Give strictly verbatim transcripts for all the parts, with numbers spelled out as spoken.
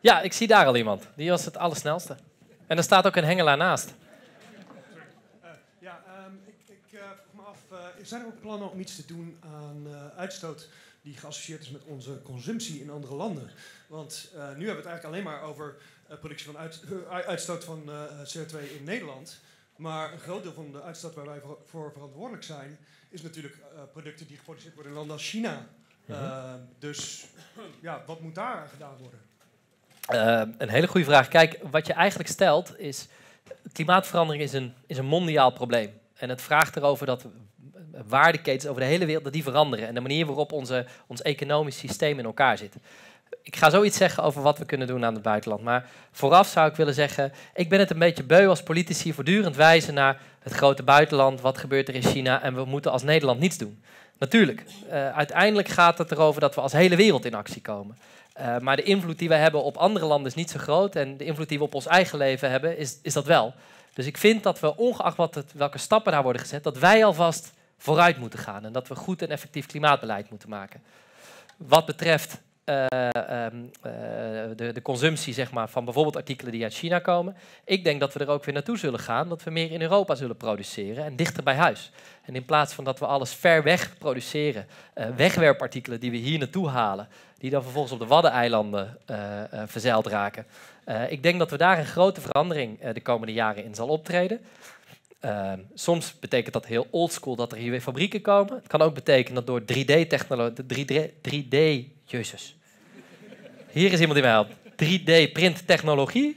Ja, ik zie daar al iemand. Die was het allersnelste. En er staat ook een hengelaar naast. Uh, ja, um, ik, ik uh, vroeg me af, uh, zijn er ook plannen om iets te doen aan uh, uitstoot die geassocieerd is met onze consumptie in andere landen? Want uh, nu hebben we het eigenlijk alleen maar over uh, productie van uit, uh, uitstoot van uh, C O twee in Nederland. Maar een groot deel van de uitstoot waar wij voor, voor verantwoordelijk zijn, is natuurlijk uh, producten die geproduceerd worden in landen als China. Uh, dus ja, wat moet daar aan gedaan worden? Uh, een hele goede vraag. Kijk, wat je eigenlijk stelt is, klimaatverandering is een, is een mondiaal probleem. En het vraagt erover dat waardeketens over de hele wereld dat die veranderen. En de manier waarop onze, ons economisch systeem in elkaar zit. Ik ga zoiets zeggen over wat we kunnen doen aan het buitenland. Maar vooraf zou ik willen zeggen, ik ben het een beetje beu als politici voortdurend wijzen naar het grote buitenland. Wat gebeurt er in China? En we moeten als Nederland niets doen. Natuurlijk, uh, uiteindelijk gaat het erover dat we als hele wereld in actie komen. Uh, maar de invloed die wij hebben op andere landen is niet zo groot. En de invloed die we op ons eigen leven hebben, is, is dat wel. Dus ik vind dat we, ongeacht wat het, welke stappen daar worden gezet, dat wij alvast vooruit moeten gaan. En dat we goed en effectief klimaatbeleid moeten maken. Wat betreft uh, um, uh, de, de consumptie zeg maar, van bijvoorbeeld artikelen die uit China komen. Ik denk dat we er ook weer naartoe zullen gaan. Dat we meer in Europa zullen produceren en dichter bij huis. En in plaats van dat we alles ver weg produceren, uh, wegwerpartikelen die we hier naartoe halen, die dan vervolgens op de Waddeneilanden uh, uh, verzeild raken. Uh, ik denk dat we daar een grote verandering uh, de komende jaren in zal optreden. Uh, soms betekent dat heel oldschool dat er hier weer fabrieken komen. Het kan ook betekenen dat door drie D-technologie... drie D... Jezus. Hier is iemand die mij helpt. drie D-printtechnologie.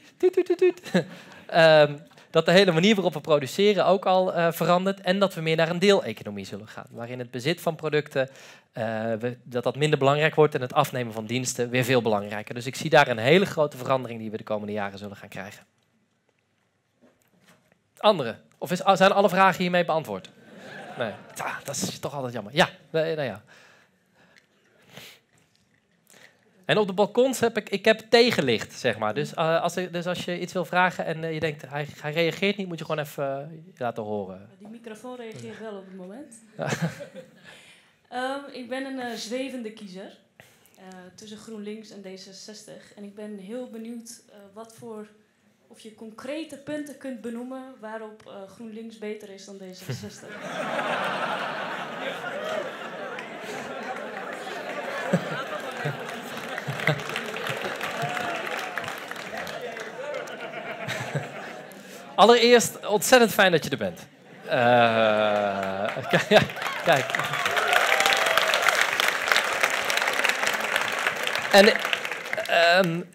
um, dat de hele manier waarop we produceren ook al uh, verandert. En dat we meer naar een deeleconomie zullen gaan. Waarin het bezit van producten, uh, we, dat dat minder belangrijk wordt. En het afnemen van diensten weer veel belangrijker. Dus ik zie daar een hele grote verandering die we de komende jaren zullen gaan krijgen. Andere? Of is, zijn alle vragen hiermee beantwoord? Nee. Ah, dat is toch altijd jammer. Ja, nou ja. En op de balkons heb ik, ik heb tegenlicht, zeg maar. Dus, uh, als, er, dus als je iets wil vragen en uh, je denkt, hij, hij reageert niet, moet je gewoon even uh, laten horen. Die microfoon reageert wel op het moment. Ja. um, ik ben een uh, zwevende kiezer uh, tussen GroenLinks en D zesenzestig. En ik ben heel benieuwd uh, wat voor... of je concrete punten kunt benoemen waarop uh, GroenLinks beter is dan D zesenzestig. Allereerst, ontzettend fijn dat je er bent. Uh, ja, kijk. En... Um,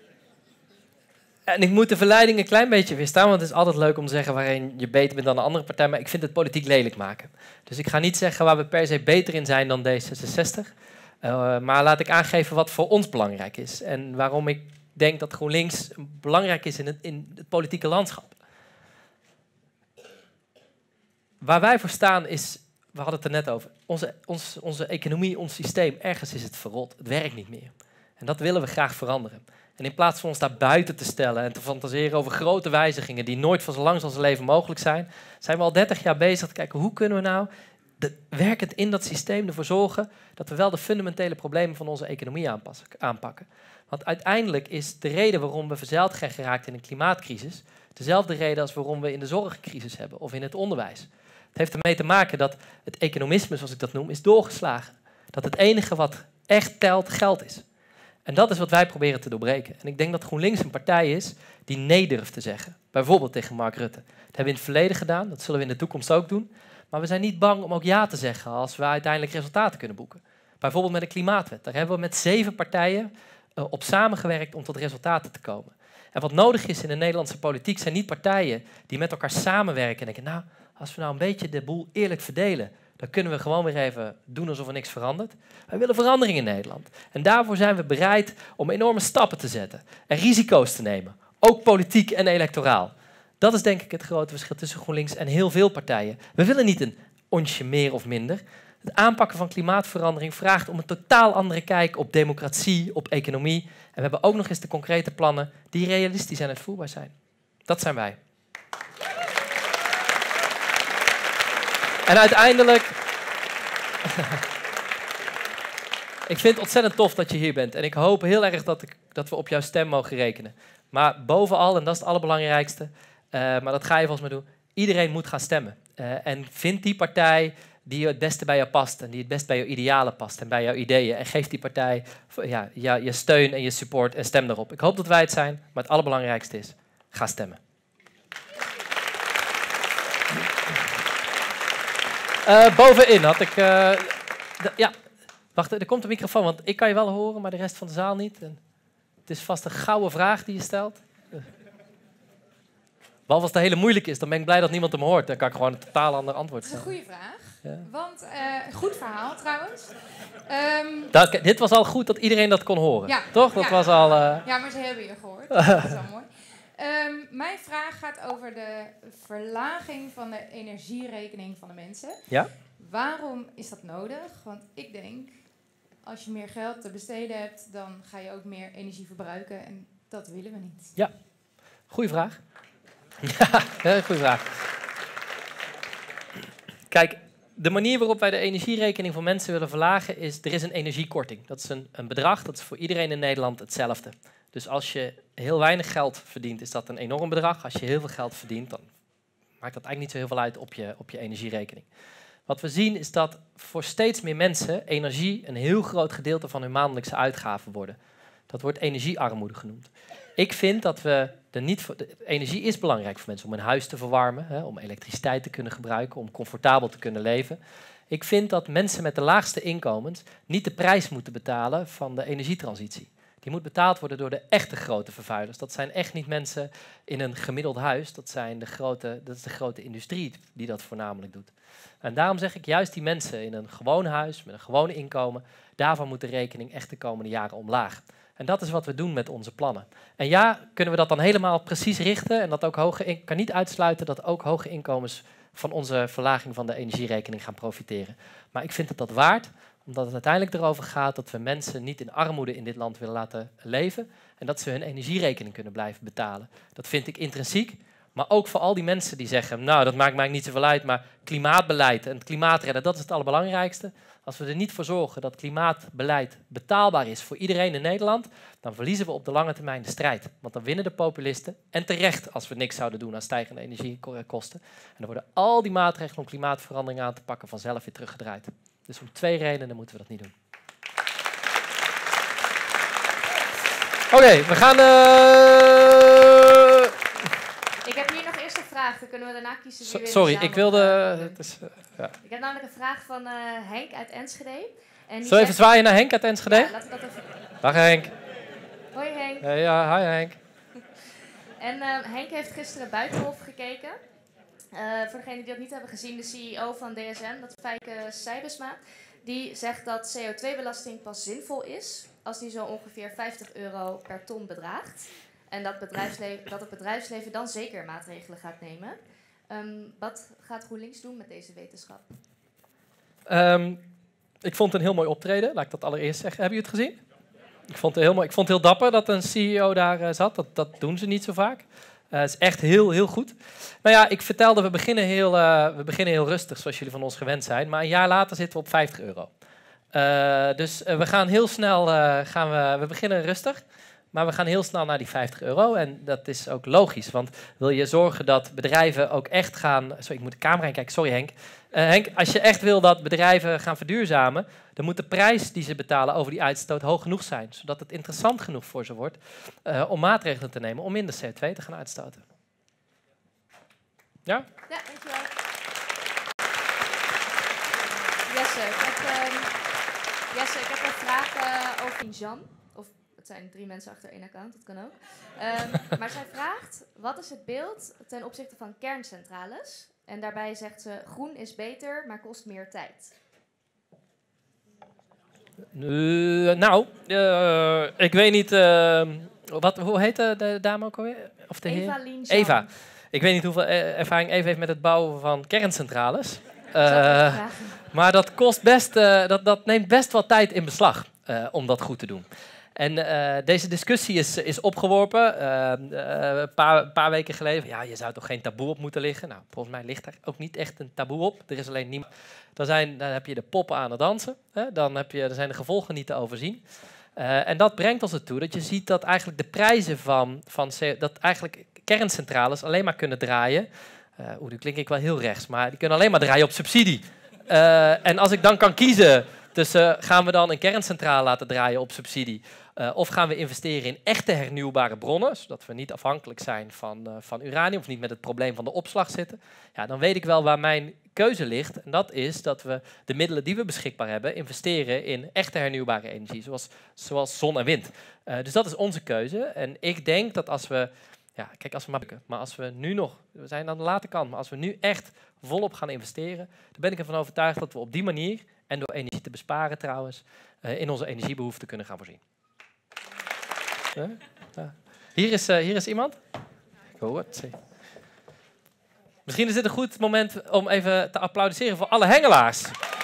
En ik moet de verleiding een klein beetje weerstaan, want het is altijd leuk om te zeggen waarin je beter bent dan een andere partij, maar ik vind het politiek lelijk maken. Dus ik ga niet zeggen waar we per se beter in zijn dan D zesenzestig, uh, maar laat ik aangeven wat voor ons belangrijk is. En waarom ik denk dat GroenLinks belangrijk is in het, in het politieke landschap. Waar wij voor staan is, we hadden het er net over, onze, ons, onze economie, ons systeem, ergens is het verrot, het werkt niet meer. En dat willen we graag veranderen. En in plaats van ons daar buiten te stellen en te fantaseren over grote wijzigingen die nooit voor zo lang als ons leven mogelijk zijn, zijn we al dertig jaar bezig te kijken hoe kunnen we nou de, werkend in dat systeem ervoor zorgen dat we wel de fundamentele problemen van onze economie aanpassen, aanpakken. Want uiteindelijk is de reden waarom we verzeild zijn geraakt in een klimaatcrisis dezelfde reden als waarom we in de zorg een crisis hebben of in het onderwijs. Het heeft ermee te maken dat het economisme, zoals ik dat noem, is doorgeslagen. Dat het enige wat echt telt geld is. En dat is wat wij proberen te doorbreken. En ik denk dat GroenLinks een partij is die nee durft te zeggen. Bijvoorbeeld tegen Mark Rutte. Dat hebben we in het verleden gedaan, dat zullen we in de toekomst ook doen. Maar we zijn niet bang om ook ja te zeggen als we uiteindelijk resultaten kunnen boeken. Bijvoorbeeld met de klimaatwet. Daar hebben we met zeven partijen uh, op samengewerkt om tot resultaten te komen. En wat nodig is in de Nederlandse politiek zijn niet partijen die met elkaar samenwerken en denken, nou, als we nou een beetje de boel eerlijk verdelen, dan kunnen we gewoon weer even doen alsof er niks verandert. Wij willen verandering in Nederland. En daarvoor zijn we bereid om enorme stappen te zetten. En risico's te nemen. Ook politiek en electoraal. Dat is denk ik het grote verschil tussen GroenLinks en heel veel partijen. We willen niet een onsje meer of minder. Het aanpakken van klimaatverandering vraagt om een totaal andere kijk op democratie, op economie. En we hebben ook nog eens de concrete plannen die realistisch en uitvoerbaar zijn. Dat zijn wij. En uiteindelijk... ik vind het ontzettend tof dat je hier bent. En ik hoop heel erg dat ik dat we op jouw stem mogen rekenen. Maar bovenal, en dat is het allerbelangrijkste, uh, maar dat ga je volgens mij doen, iedereen moet gaan stemmen. Uh, en vind die partij die het beste bij jou past en die het best bij jouw idealen past en bij jouw ideeën. En geef die partij ja, ja, je steun en je support en stem daarop. Ik hoop dat wij het zijn, maar het allerbelangrijkste is, ga stemmen. Uh, bovenin had ik... Uh, de, ja, wacht, er komt een microfoon, want ik kan je wel horen, maar de rest van de zaal niet. En het is vast een gouden vraag die je stelt. Uh. Behalve als het hele moeilijk is, dan ben ik blij dat niemand hem hoort. Dan kan ik gewoon een totaal ander antwoord stellen. Dat is een goede vraag. Ja. Want, uh, goed verhaal trouwens. Um, dat, dit was al goed dat iedereen dat kon horen. Ja, toch? Dat ja. was al... Uh... Ja, maar ze hebben je gehoord. Dat is wel mooi. Um, mijn vraag gaat over de verlaging van de energierekening van de mensen. Ja? Waarom is dat nodig? Want ik denk, als je meer geld te besteden hebt, dan ga je ook meer energie verbruiken. En dat willen we niet. Ja, goeie vraag. Ja, heel goede vraag. Kijk, de manier waarop wij de energierekening van mensen willen verlagen is, er is een energiekorting. Dat is een, een bedrag, dat is voor iedereen in Nederland hetzelfde. Dus als je heel weinig geld verdient, is dat een enorm bedrag. Als je heel veel geld verdient, dan maakt dat eigenlijk niet zo heel veel uit op je, op je energierekening. Wat we zien is dat voor steeds meer mensen energie een heel groot gedeelte van hun maandelijkse uitgaven worden. Dat wordt energiearmoede genoemd. Ik vind dat we er niet voor, de energie is belangrijk voor mensen om een huis te verwarmen, hè, om elektriciteit te kunnen gebruiken, om comfortabel te kunnen leven. Ik vind dat mensen met de laagste inkomens niet de prijs moeten betalen van de energietransitie. Die moet betaald worden door de echte grote vervuilers. Dat zijn echt niet mensen in een gemiddeld huis. Dat, zijn de grote, dat is de grote industrie die dat voornamelijk doet. En daarom zeg ik juist die mensen in een gewoon huis, met een gewoon inkomen, daarvan moet de rekening echt de komende jaren omlaag. En dat is wat we doen met onze plannen. En ja, kunnen we dat dan helemaal precies richten? En dat ook hoge in- kan niet uitsluiten dat ook hoge inkomens van onze verlaging van de energierekening gaan profiteren. Maar ik vind het dat waard, omdat het uiteindelijk erover gaat dat we mensen niet in armoede in dit land willen laten leven en dat ze hun energierekening kunnen blijven betalen. Dat vind ik intrinsiek, maar ook voor al die mensen die zeggen, nou, dat maakt mij niet zoveel uit, maar klimaatbeleid en het klimaat redden, dat is het allerbelangrijkste. Als we er niet voor zorgen dat klimaatbeleid betaalbaar is voor iedereen in Nederland, dan verliezen we op de lange termijn de strijd. Want dan winnen de populisten, en terecht als we niks zouden doen aan stijgende energiekosten. En dan worden al die maatregelen om klimaatverandering aan te pakken vanzelf weer teruggedraaid. Dus om twee redenen moeten we dat niet doen. Oké, okay, we gaan... Uh... Ik heb hier nog eerst een vraag, dan kunnen we daarna kiezen wie we Sorry, samen ik wilde... het is, uh, ja. Ik heb namelijk een vraag van uh, Henk uit Enschede. En die Zullen we even zwaaien naar Henk uit Enschede? Ja, laten we dat even... Dag Henk. Hoi Henk. Uh, ja, hi Henk. En uh, Henk heeft gisteren Buitenhof gekeken. Uh, voor degenen die dat niet hebben gezien, de C E O van D S M, dat is Fijke Sijbesma, die zegt dat C O twee belasting pas zinvol is als die zo ongeveer vijftig euro per ton bedraagt. En dat, bedrijfsleven, dat het bedrijfsleven dan zeker maatregelen gaat nemen. Um, wat gaat GroenLinks doen met deze wetenschap? Um, ik vond het een heel mooi optreden, laat ik dat allereerst zeggen. Hebben jullie het gezien? Ik vond het heel mooi. Ik vond het heel dapper dat een C E O daar uh, zat. Dat, dat doen ze niet zo vaak. Het uh, is echt heel, heel goed. Nou ja, ik vertelde, we beginnen, heel, uh, we beginnen heel rustig, zoals jullie van ons gewend zijn. Maar een jaar later zitten we op vijftig euro. Uh, dus uh, we gaan heel snel, uh, gaan we, we beginnen rustig. Maar we gaan heel snel naar die vijftig euro. En dat is ook logisch. Want wil je zorgen dat bedrijven ook echt gaan... Sorry, ik moet de camera in kijken. Sorry Henk. Uh, Henk, als je echt wil dat bedrijven gaan verduurzamen, dan moet de prijs die ze betalen over die uitstoot hoog genoeg zijn. Zodat het interessant genoeg voor ze wordt uh, om maatregelen te nemen om minder C O twee te gaan uitstoten. Ja? Ja, dankjewel. Jesse, ik heb, um, Jesse, ik heb een vraag uh, over Jan. Of het zijn drie mensen achter één account, dat kan ook. Um, maar zij vraagt, wat is het beeld ten opzichte van kerncentrales? En daarbij zegt ze, groen is beter, maar kost meer tijd. Uh, nou, uh, ik weet niet... Uh, wat, hoe heet de, de dame ook alweer? Of de Eva heer? Lien Jan. Eva. Ik weet niet hoeveel ervaring Eva heeft met het bouwen van kerncentrales. Uh, maar dat, kost best, uh, dat, dat neemt best wel tijd in beslag uh, om dat goed te doen. En uh, deze discussie is, is opgeworpen een uh, uh, paar, paar weken geleden. Ja, je zou toch geen taboe op moeten liggen? Nou, volgens mij ligt er ook niet echt een taboe op. Er is alleen niemand. Dan, zijn, dan heb je de poppen aan het dansen. Hè? Dan, heb je, dan zijn de gevolgen niet te overzien. Uh, en dat brengt ons ertoe dat je ziet dat eigenlijk de prijzen van, van dat eigenlijk kerncentrales alleen maar kunnen draaien. Uh, Oeh, nu klink ik wel heel rechts, maar die kunnen alleen maar draaien op subsidie. Uh, en als ik dan kan kiezen tussen gaan we dan een kerncentrale laten draaien op subsidie, uh, of gaan we investeren in echte hernieuwbare bronnen, zodat we niet afhankelijk zijn van, uh, van uranium of niet met het probleem van de opslag zitten, ja, dan weet ik wel waar mijn keuze ligt. En dat is dat we de middelen die we beschikbaar hebben investeren in echte hernieuwbare energie, zoals, zoals zon en wind. Uh, dus dat is onze keuze. En ik denk dat als we, ja, kijk, als we maar, maar als we nu nog, we zijn aan de late kant, maar als we nu echt volop gaan investeren, dan ben ik ervan overtuigd dat we op die manier, en door energie te besparen trouwens, uh, in onze energiebehoeften kunnen gaan voorzien. Uh, uh. Hier, is, uh, hier is iemand. Ik hoor het. Misschien is dit een goed moment om even te applaudisseren voor alle hengelaars.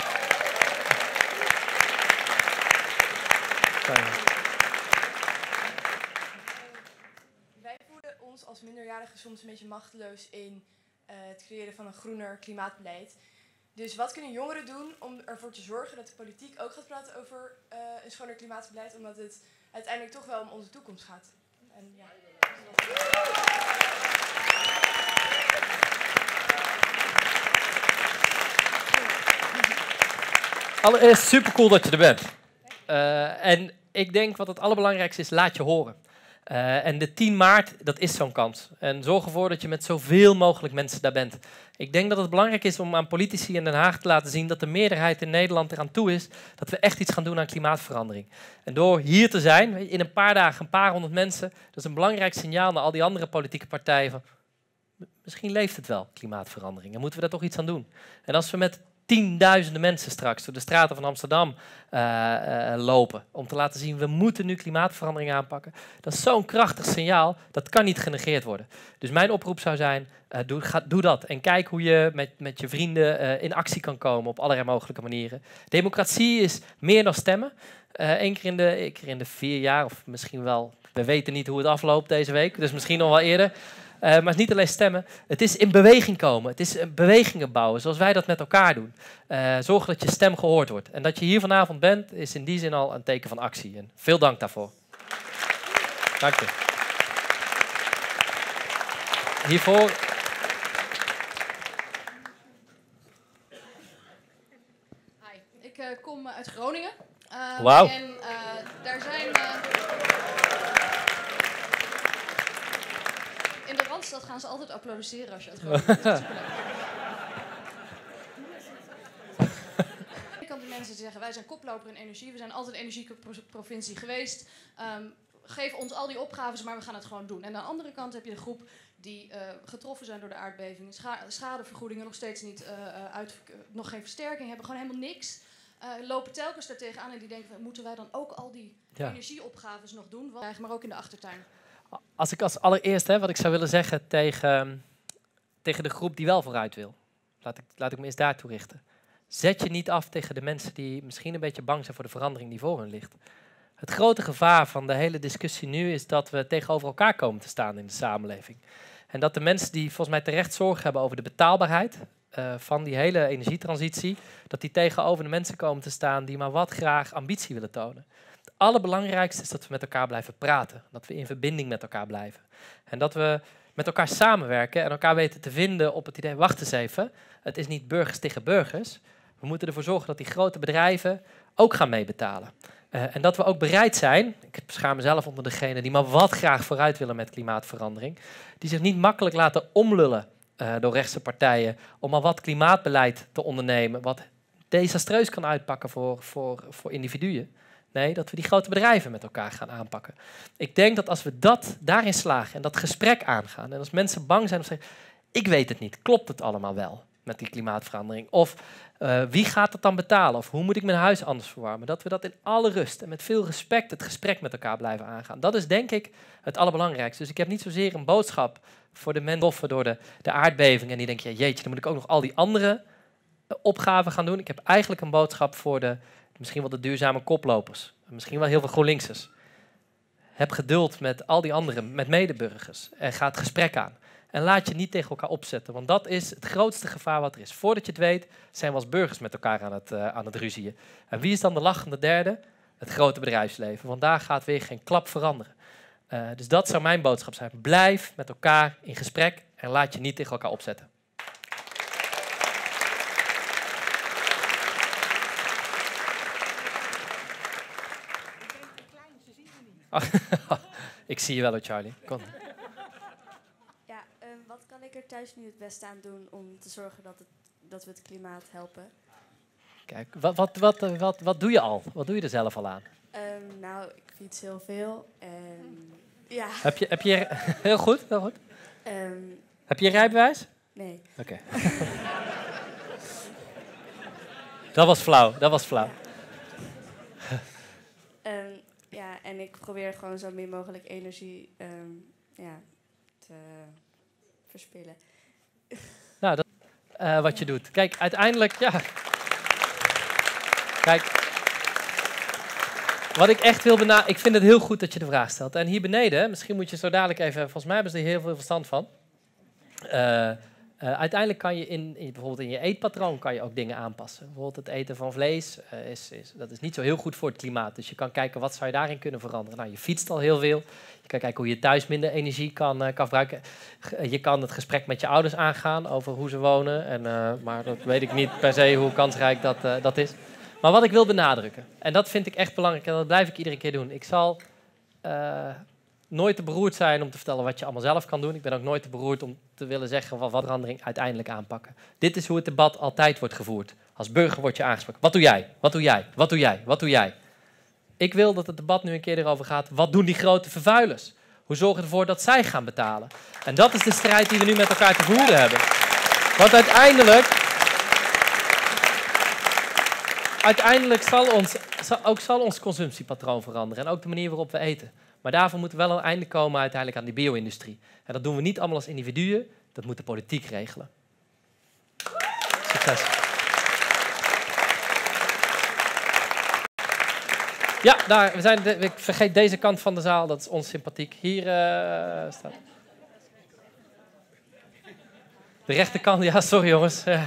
Wij voelen ons als minderjarigen soms een beetje machteloos in uh, het creëren van een groener klimaatbeleid. Dus wat kunnen jongeren doen om ervoor te zorgen dat de politiek ook gaat praten over uh, een schoner klimaatbeleid, omdat het uiteindelijk toch wel om onze toekomst gaat? En, ja. Allereerst super cool dat je er bent. Uh, en ik denk wat het allerbelangrijkste is, laat je horen. Uh, en de tien maart, dat is zo'n kans. En zorg ervoor dat je met zoveel mogelijk mensen daar bent. Ik denk dat het belangrijk is om aan politici in Den Haag te laten zien dat de meerderheid in Nederland eraan toe is dat we echt iets gaan doen aan klimaatverandering. En door hier te zijn, in een paar dagen, een paar honderd mensen, dat is een belangrijk signaal naar al die andere politieke partijen van misschien leeft het wel, klimaatverandering. En moeten we daar toch iets aan doen. En als we met tienduizenden mensen straks door de straten van Amsterdam uh, uh, lopen om te laten zien, we moeten nu klimaatverandering aanpakken. Dat is zo'n krachtig signaal, dat kan niet genegeerd worden. Dus mijn oproep zou zijn, uh, doe, ga, doe dat. En kijk hoe je met, met je vrienden uh, in actie kan komen op allerlei mogelijke manieren. Democratie is meer dan stemmen. Uh, Eén keer in de, één keer in de vier jaar, of misschien wel, we weten niet hoe het afloopt deze week, dus misschien nog wel eerder. Uh, maar het is niet alleen stemmen, het is in beweging komen. Het is bewegingen bouwen, zoals wij dat met elkaar doen. Uh, zorgen dat je stem gehoord wordt. En dat je hier vanavond bent, is in die zin al een teken van actie. En veel dank daarvoor. Dank je. Hiervoor... Hi, ik uh, kom uit Groningen. Uh, Wauw. En uh, daar zijn... Uh, In de Randstad gaan ze altijd applaudisseren als je uit Groningen bent. Dat is superleuk. Ik kan de mensen zeggen, wij zijn koploper in energie. We zijn altijd een energieprovincie geweest. Um, geef ons al die opgaves, maar we gaan het gewoon doen. En aan de andere kant heb je de groep die uh, getroffen zijn door de aardbeving. Scha schadevergoedingen nog steeds niet, uh, uit, uh, nog geen versterking hebben. Gewoon helemaal niks. Uh, lopen telkens daar tegenaan en die denken, moeten wij dan ook al die ja. energieopgaves nog doen? Want, maar ook in de achtertuin. Als ik als allereerst, hè, wat ik zou willen zeggen tegen, tegen de groep die wel vooruit wil. Laat ik, laat ik me eens daartoe richten. Zet je niet af tegen de mensen die misschien een beetje bang zijn voor de verandering die voor hen ligt. Het grote gevaar van de hele discussie nu is dat we tegenover elkaar komen te staan in de samenleving. En dat de mensen die volgens mij terecht zorgen hebben over de betaalbaarheid uh, van die hele energietransitie, dat die tegenover de mensen komen te staan die maar wat graag ambitie willen tonen. Het allerbelangrijkste is dat we met elkaar blijven praten. Dat we in verbinding met elkaar blijven. En dat we met elkaar samenwerken en elkaar weten te vinden op het idee, wacht eens even, het is niet burgers tegen burgers. We moeten ervoor zorgen dat die grote bedrijven ook gaan meebetalen. Uh, en dat we ook bereid zijn, ik schaam mezelf onder degenen die maar wat graag vooruit willen met klimaatverandering, die zich niet makkelijk laten omlullen uh, door rechtse partijen om al wat klimaatbeleid te ondernemen, wat desastreus kan uitpakken voor, voor, voor individuen. Nee, dat we die grote bedrijven met elkaar gaan aanpakken. Ik denk dat als we dat daarin slagen en dat gesprek aangaan, en als mensen bang zijn of zeggen, ik weet het niet, klopt het allemaal wel met die klimaatverandering? Of uh, wie gaat het dan betalen? Of hoe moet ik mijn huis anders verwarmen? Dat we dat in alle rust en met veel respect het gesprek met elkaar blijven aangaan. Dat is denk ik het allerbelangrijkste. Dus ik heb niet zozeer een boodschap voor de mensen door de, de aardbeving en die denken, ja, jeetje, dan moet ik ook nog al die andere uh, opgaven gaan doen. Ik heb eigenlijk een boodschap voor de misschien wel de duurzame koplopers. Misschien wel heel veel GroenLinksers. Heb geduld met al die anderen, met medeburgers. En ga het gesprek aan. En laat je niet tegen elkaar opzetten. Want dat is het grootste gevaar wat er is. Voordat je het weet, zijn we als burgers met elkaar aan het, uh, aan het ruzieën. En wie is dan de lachende derde? het grote bedrijfsleven. Want daar gaat weer geen klap veranderen. Uh, dus dat zou mijn boodschap zijn. Blijf met elkaar in gesprek en laat je niet tegen elkaar opzetten. Ik zie je wel, Charlie. Kom. Ja, uh, wat kan ik er thuis nu het beste aan doen om te zorgen dat, het, dat we het klimaat helpen? Kijk, wat, wat, wat, wat, wat doe je al? Wat doe je er zelf al aan? Um, nou, ik fiets heel veel en ja. Heb je, heb je heel goed, heel goed. Um, heb je een rijbewijs? Nee. Oké. Okay. Dat was flauw, dat was flauw. um, ja, en ik probeer gewoon zo min mogelijk energie um, ja, te verspillen. Nou, dat uh, wat je doet. Kijk, uiteindelijk, ja. Kijk. Wat ik echt wil benadrukken, ik vind het heel goed dat je de vraag stelt. En hier beneden, misschien moet je zo dadelijk even, volgens mij hebben ze er heel veel verstand van. Uh, uh, uiteindelijk kan je in, in, bijvoorbeeld in je eetpatroon kan je ook dingen aanpassen. Bijvoorbeeld het eten van vlees, uh, is, is, dat is niet zo heel goed voor het klimaat. Dus je kan kijken, wat zou je daarin kunnen veranderen? Nou, je fietst al heel veel. Je kan kijken hoe je thuis minder energie kan, uh, kan verbruiken. Je kan het gesprek met je ouders aangaan over hoe ze wonen. En, uh, maar dat weet ik niet per se hoe kansrijk dat, uh, dat is. Maar wat ik wil benadrukken, en dat vind ik echt belangrijk en dat blijf ik iedere keer doen. Ik zal uh, nooit te beroerd zijn om te vertellen wat je allemaal zelf kan doen. Ik ben ook nooit te beroerd om te willen zeggen wat verandering uiteindelijk aanpakken. Dit is hoe het debat altijd wordt gevoerd. Als burger word je aangesproken. Wat doe jij? Wat doe jij? Wat doe jij? Wat doe jij? Ik wil dat het debat nu een keer erover gaat. Wat doen die grote vervuilers? Hoe zorgen we ervoor dat zij gaan betalen? En dat is de strijd die we nu met elkaar te voeren hebben. Want uiteindelijk... Uiteindelijk zal ons, zal, ook zal ons consumptiepatroon veranderen en ook de manier waarop we eten. Maar daarvoor moet er wel een einde komen uiteindelijk aan die bio-industrie. En dat doen we niet allemaal als individuen, dat moet de politiek regelen. Succes. Ja, daar, we zijn de, ik vergeet deze kant van de zaal, dat is onsympathiek. Hier uh, staat... De rechterkant, ja, sorry jongens. Ja.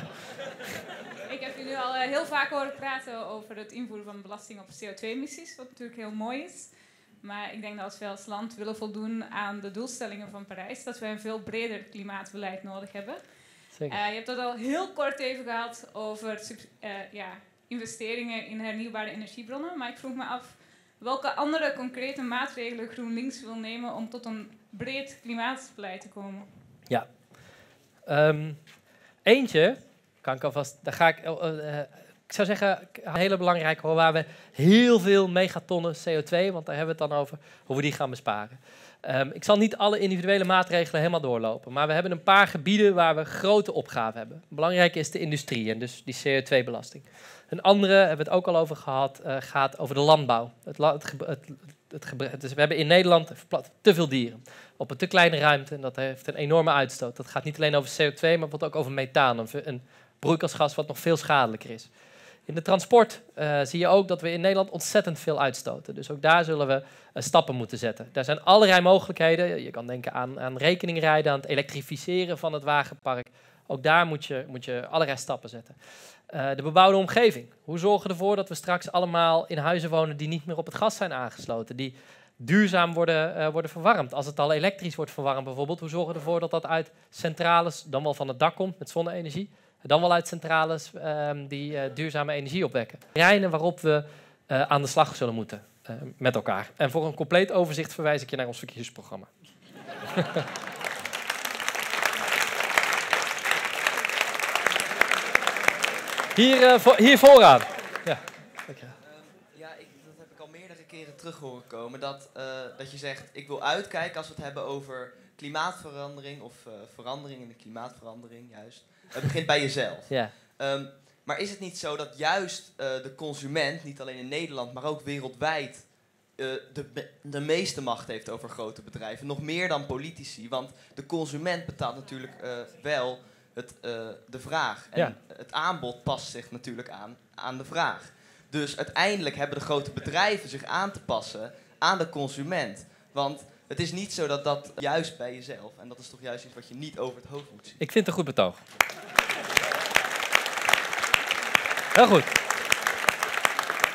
Heel vaak horen praten over het invoeren van belasting op C O twee emissies, wat natuurlijk heel mooi is. Maar ik denk dat als we als land willen voldoen aan de doelstellingen van Parijs, dat we een veel breder klimaatbeleid nodig hebben. Zeker. Uh, je hebt het al heel kort even gehad over uh, ja, investeringen in hernieuwbare energiebronnen. Maar ik vroeg me af welke andere concrete maatregelen GroenLinks wil nemen om tot een breed klimaatbeleid te komen. Ja. Um, eentje... Kan ik alvast, daar ga ik, uh, uh, ik zou zeggen, een hele belangrijke hoor, waar we heel veel megatonnen C O twee, want daar hebben we het dan over, hoe we die gaan besparen. Um, ik zal niet alle individuele maatregelen helemaal doorlopen, maar we hebben een paar gebieden waar we grote opgaven hebben. Belangrijk is de industrie en dus die C O twee belasting. Een andere, hebben we het ook al over gehad, uh, gaat over de landbouw. Het, het, het, het, het, dus we hebben in Nederland te veel dieren op een te kleine ruimte en dat heeft een enorme uitstoot. Dat gaat niet alleen over C O twee, maar ook over methaan, een, een broeikasgas wat nog veel schadelijker is. In de transport uh, zie je ook dat we in Nederland ontzettend veel uitstoten. Dus ook daar zullen we uh, stappen moeten zetten. Daar zijn allerlei mogelijkheden. Je kan denken aan, aan rekeningrijden, aan het elektrificeren van het wagenpark. Ook daar moet je, moet je allerlei stappen zetten. Uh, de bebouwde omgeving. Hoe zorgen we ervoor dat we straks allemaal in huizen wonen die niet meer op het gas zijn aangesloten? Die duurzaam worden, uh, worden verwarmd. Als het al elektrisch wordt verwarmd bijvoorbeeld, hoe zorgen we ervoor dat dat uit centrales, dan wel van het dak komt met zonne-energie, dan wel uit centrales um, die uh, duurzame energie opwekken. Terreinen waarop we uh, aan de slag zullen moeten uh, met elkaar. En voor een compleet overzicht verwijs ik je naar ons verkiezingsprogramma. hier, uh, voor, hier vooraan. Ja, um, ja ik, dat heb ik al meerdere keren terug horen komen. Dat, uh, dat je zegt, ik wil uitkijken als we het hebben over klimaatverandering of uh, verandering in de klimaatverandering juist. Het begint bij jezelf. Yeah. Um, maar is het niet zo dat juist uh, de consument, niet alleen in Nederland, maar ook wereldwijd, uh, de, de meeste macht heeft over grote bedrijven? Nog meer dan politici, want de consument betaalt natuurlijk uh, wel het, uh, de vraag. En ja. het aanbod past zich natuurlijk aan, aan de vraag. Dus uiteindelijk hebben de grote bedrijven zich aan te passen aan de consument. Want het is niet zo dat dat juist bij jezelf, en dat is toch juist iets wat je niet over het hoofd moet zien. Ik vind het een goed betoog. Heel goed.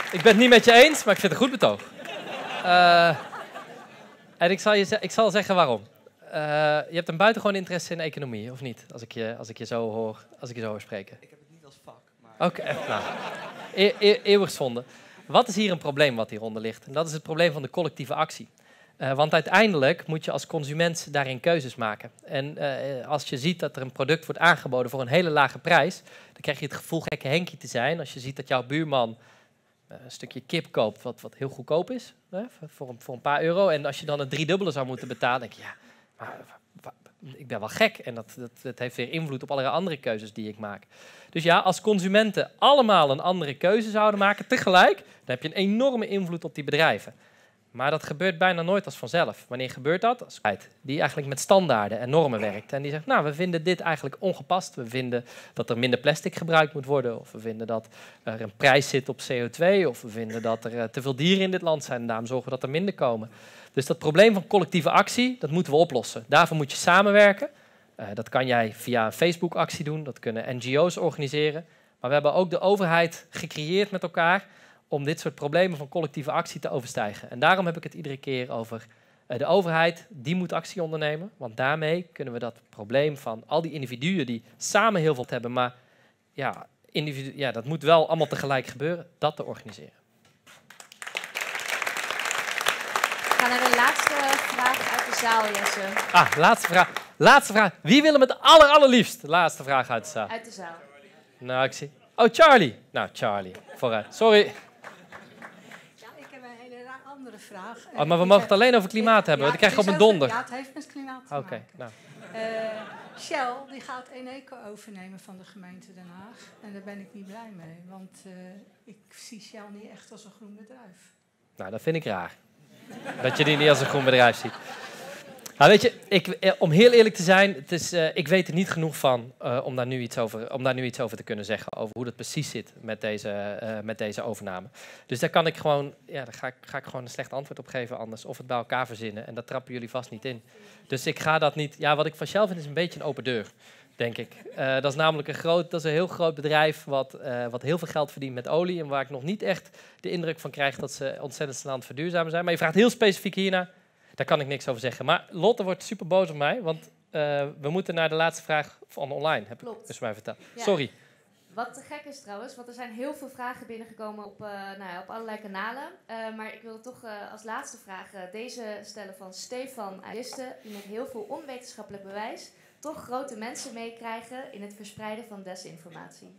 ik ben het niet met je eens, maar ik vind het een goed betoog. Uh, en ik zal, je ik zal zeggen waarom. Uh, je hebt een buitengewoon interesse in economie, of niet? Als ik je, als ik je, zo, hoor, als ik je zo hoor spreken. Ik heb het niet als vak. Maar... Oké, okay, nou. E e eeuwig zonde. Wat is hier een probleem wat hieronder ligt? En dat is het probleem van de collectieve actie. Uh, want uiteindelijk moet je als consument daarin keuzes maken. En uh, als je ziet dat er een product wordt aangeboden voor een hele lage prijs, dan krijg je het gevoel gekke Henkie te zijn. Als je ziet dat jouw buurman uh, een stukje kip koopt wat, wat heel goedkoop is, hè, voor, een, voor een paar euro. En als je dan het driedubbele zou moeten betalen, denk je, ja, maar, ik ben wel gek. En dat, dat, dat heeft weer invloed op allerlei andere keuzes die ik maak. Dus ja, als consumenten allemaal een andere keuze zouden maken tegelijk, dan heb je een enorme invloed op die bedrijven. Maar dat gebeurt bijna nooit als vanzelf. Wanneer gebeurt dat? Als die eigenlijk met standaarden en normen werkt. En die zegt, nou, we vinden dit eigenlijk ongepast. We vinden dat er minder plastic gebruikt moet worden. Of we vinden dat er een prijs zit op C O twee. Of we vinden dat er uh, te veel dieren in dit land zijn. En daarom zorgen we dat er minder komen. Dus dat probleem van collectieve actie, dat moeten we oplossen. Daarvoor moet je samenwerken. Uh, dat kan jij via een Facebook-actie doen. Dat kunnen N G O's organiseren. Maar we hebben ook de overheid gecreëerd met elkaar om dit soort problemen van collectieve actie te overstijgen. En daarom heb ik het iedere keer over uh, de overheid, die moet actie ondernemen. Want daarmee kunnen we dat probleem van al die individuen die samen heel veel hebben, maar ja, individu ja, dat moet wel allemaal tegelijk gebeuren, dat te organiseren. We gaan naar de laatste vraag uit de zaal, Jesse. Ah, laatste vraag. Laatste vraag. Wie wil hem het aller, allerliefst? Laatste vraag uit de zaal. Uit de zaal. Nou, ik zie... Oh, Charlie. Nou, Charlie. Vooruit. Sorry. Andere vraag. Oh, maar we mogen het alleen over klimaat hebben, ja, dan krijg je op een over, donder. Ja, het heeft met klimaat te okay, maken. Nou. Uh, Shell die gaat Eneco overnemen van de gemeente Den Haag. En daar ben ik niet blij mee, want uh, ik zie Shell niet echt als een groen bedrijf. Nou, dat vind ik raar. Dat je die niet als een groen bedrijf ziet. Nou, weet je, ik, om heel eerlijk te zijn, het is, uh, ik weet er niet genoeg van uh, om, daar nu iets over, om daar nu iets over te kunnen zeggen. Over hoe dat precies zit met deze, uh, met deze overname. Dus daar kan ik gewoon, ja, daar ga ik, ga ik gewoon een slecht antwoord op geven anders. Of het bij elkaar verzinnen. En daar trappen jullie vast niet in. Dus ik ga dat niet... Ja, wat ik van Shell vind is een beetje een open deur, denk ik. Uh, dat is namelijk een, groot, dat is een heel groot bedrijf wat, uh, wat heel veel geld verdient met olie. En waar ik nog niet echt de indruk van krijg dat ze ontzettend snel aan het verduurzamen zijn. Maar je vraagt heel specifiek hiernaar. Daar kan ik niks over zeggen. Maar Lotte wordt super boos op mij, want uh, we moeten naar de laatste vraag van online. Heb ik dus mij verteld. Ja. Sorry. Wat te gek is trouwens, want er zijn heel veel vragen binnengekomen op, uh, nou ja, op allerlei kanalen. Uh, maar ik wil toch uh, als laatste vraag uh, deze stellen van Stefan Liste, die met heel veel onwetenschappelijk bewijs toch grote mensen meekrijgen in het verspreiden van desinformatie.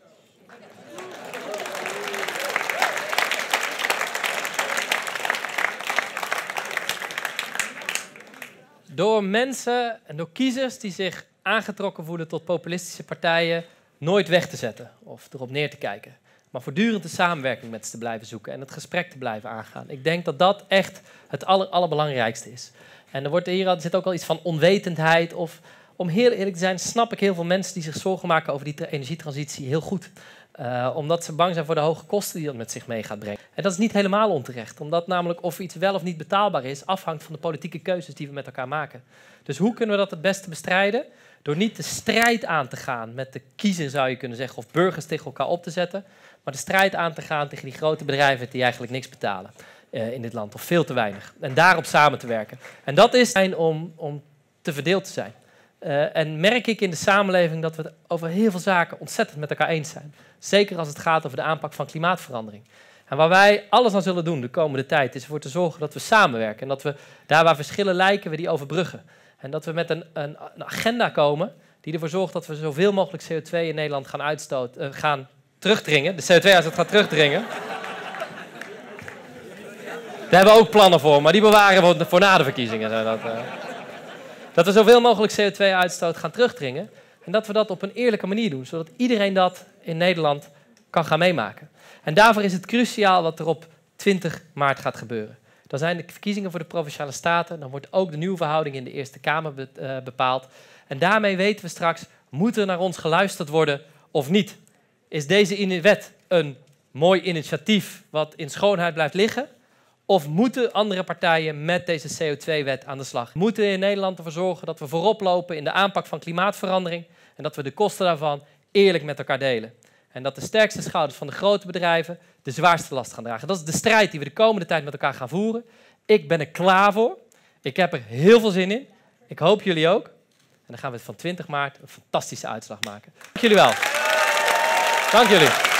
Door mensen en door kiezers die zich aangetrokken voelen tot populistische partijen nooit weg te zetten of erop neer te kijken. Maar voortdurend de samenwerking met ze te blijven zoeken en het gesprek te blijven aangaan. Ik denk dat dat echt het aller, allerbelangrijkste is. En er, wordt hier, er zit ook al iets van onwetendheid. Of om heel eerlijk te zijn, snap ik heel veel mensen die zich zorgen maken over die energietransitie heel goed. Uh, omdat ze bang zijn voor de hoge kosten die dat met zich mee gaat brengen. En dat is niet helemaal onterecht. Omdat namelijk of iets wel of niet betaalbaar is, afhangt van de politieke keuzes die we met elkaar maken. Dus hoe kunnen we dat het beste bestrijden? Door niet de strijd aan te gaan met de kiezer, zou je kunnen zeggen, of burgers tegen elkaar op te zetten. Maar de strijd aan te gaan tegen die grote bedrijven die eigenlijk niks betalen uh, in dit land. Of veel te weinig. En daarop samen te werken. En dat is om, om te verdeeld te zijn. Uh, en merk ik in de samenleving dat we het over heel veel zaken ontzettend met elkaar eens zijn. Zeker als het gaat over de aanpak van klimaatverandering. En waar wij alles aan zullen doen de komende tijd is ervoor te zorgen dat we samenwerken. En dat we daar waar verschillen lijken, we die overbruggen. En dat we met een, een, een agenda komen die ervoor zorgt dat we zoveel mogelijk C O twee in Nederland gaan, uitstoten, uh, gaan terugdringen. De C O twee-uitstoot gaat terugdringen. Daar hebben we ook plannen voor, maar die bewaren we voor na de verkiezingen. Dat, uh, dat we zoveel mogelijk C O twee-uitstoot gaan terugdringen. En dat we dat op een eerlijke manier doen, zodat iedereen dat in Nederland kan gaan meemaken. En daarvoor is het cruciaal wat er op twintig maart gaat gebeuren. Dan zijn de verkiezingen voor de Provinciale Staten. Dan wordt ook de nieuwe verhouding in de Eerste Kamer be uh, bepaald. En daarmee weten we straks, moet er naar ons geluisterd worden of niet? Is deze wet een mooi initiatief wat in schoonheid blijft liggen? Of moeten andere partijen met deze C O twee-wet aan de slag? Moeten we in Nederland ervoor zorgen dat we voorop lopen in de aanpak van klimaatverandering en dat we de kosten daarvan eerlijk met elkaar delen? En dat de sterkste schouders van de grote bedrijven de zwaarste last gaan dragen. Dat is de strijd die we de komende tijd met elkaar gaan voeren. Ik ben er klaar voor. Ik heb er heel veel zin in. Ik hoop jullie ook. En dan gaan we van twintig maart een fantastische uitslag maken. Dank jullie wel. Dank jullie.